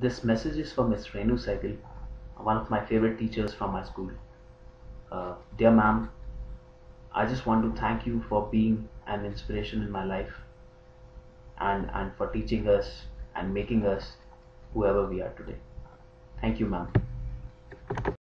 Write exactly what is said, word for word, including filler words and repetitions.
This message is for Miss Renu Saigal, one of my favorite teachers from my school. Uh, dear ma'am, I just want to thank you for being an inspiration in my life, and, and for teaching us and making us whoever we are today. Thank you, ma'am.